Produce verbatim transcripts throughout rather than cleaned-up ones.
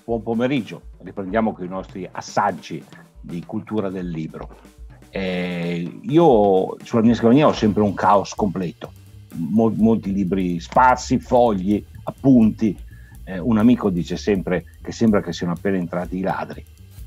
Buon pomeriggio, riprendiamo con i nostri assaggi di cultura del libro. Eh, io sulla mia scrivania ho sempre un caos completo, Mol, molti libri sparsi, fogli, appunti. Eh, un amico dice sempre che sembra che siano appena entrati i ladri.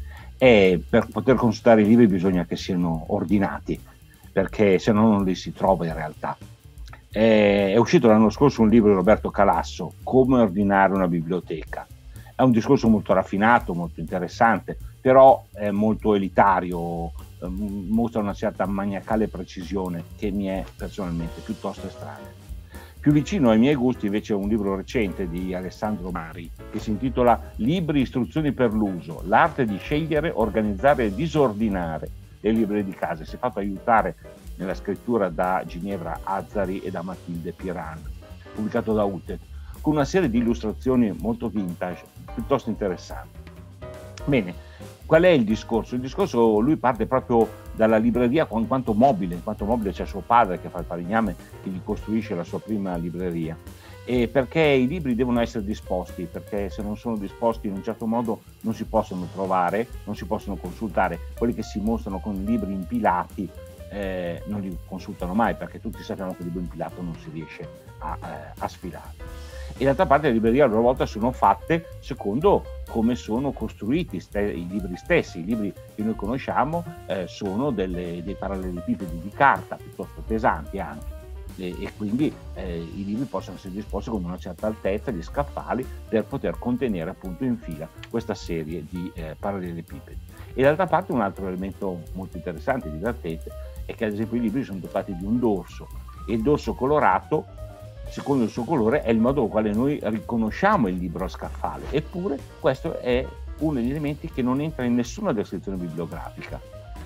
E per poter consultare i libri bisogna che siano ordinati, perché se no non li si trova in realtà. Eh, è uscito l'anno scorso un libro di Roberto Calasso, Come ordinare una biblioteca. È un discorso molto raffinato, molto interessante, però è molto elitario, eh, mostra una certa maniacale precisione che mi è personalmente piuttosto estranea. Più vicino ai miei gusti invece è un libro recente di Alessandro Mari che si intitola Libri istruzioni per l'uso, l'arte di scegliere, organizzare e disordinare le librerie di casa. Si è fatto aiutare nella scrittura da Ginevra Azzari e da Matilde Piran, pubblicato da Ute, con una serie di illustrazioni molto vintage, piuttosto interessanti. Bene, qual è il discorso? Il discorso, lui parte proprio dalla libreria in quanto mobile, in quanto mobile c'è suo padre che fa il falegname, che gli costruisce la sua prima libreria. E perché i libri devono essere disposti, perché se non sono disposti in un certo modo non si possono trovare, non si possono consultare. Quelli che si mostrano con libri impilati eh, non li consultano mai, perché tutti sappiamo che il libro impilato non si riesce a, eh, a sfilare. E d'altra parte le librerie a loro volta sono fatte secondo come sono costruiti i libri stessi. I libri che noi conosciamo eh, sono delle, dei parallelepipedi di carta piuttosto pesanti anche, e, e quindi eh, i libri possono essere disposti con una certa altezza, gli scaffali, per poter contenere appunto in fila questa serie di eh, parallelepipedi. E d'altra parte un altro elemento molto interessante e divertente è che ad esempio i libri sono dotati di un dorso, e il dorso colorato, secondo il suo colore, è il modo con il quale noi riconosciamo il libro a scaffale. Eppure questo è uno degli elementi che non entra in nessuna descrizione bibliografica.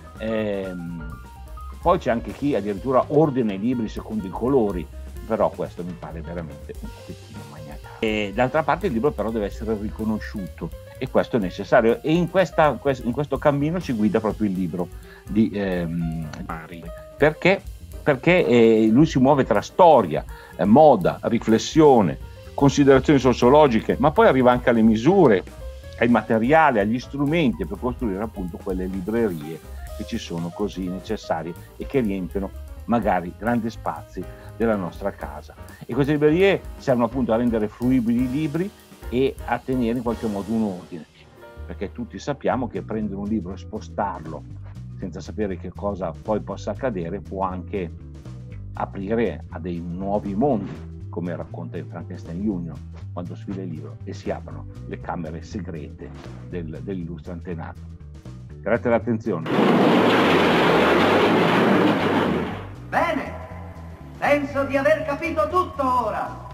Ehm, poi c'è anche chi addirittura ordina i libri secondo i colori, però questo mi pare veramente un pochettino maniacale. E d'altra parte il libro però deve essere riconosciuto, e questo è necessario, e in, questa, in questo cammino ci guida proprio il libro di ehm, Mari. Perché? Perché eh, lui si muove tra storia, eh, moda, riflessione, considerazioni sociologiche, ma poi arriva anche alle misure, ai materiali, agli strumenti per costruire appunto quelle librerie che ci sono così necessarie e che riempiono magari grandi spazi della nostra casa. E queste librerie servono appunto a rendere fruibili i libri e a tenere in qualche modo un ordine, perché tutti sappiamo che prendere un libro e spostarlo senza sapere che cosa poi possa accadere può anche aprire a dei nuovi mondi, come racconta in Frankenstein Junior, quando sfila il libro e si aprono le camere segrete del, dell'illustre antenato. Grazie dell'attenzione. Bene, penso di aver capito tutto ora.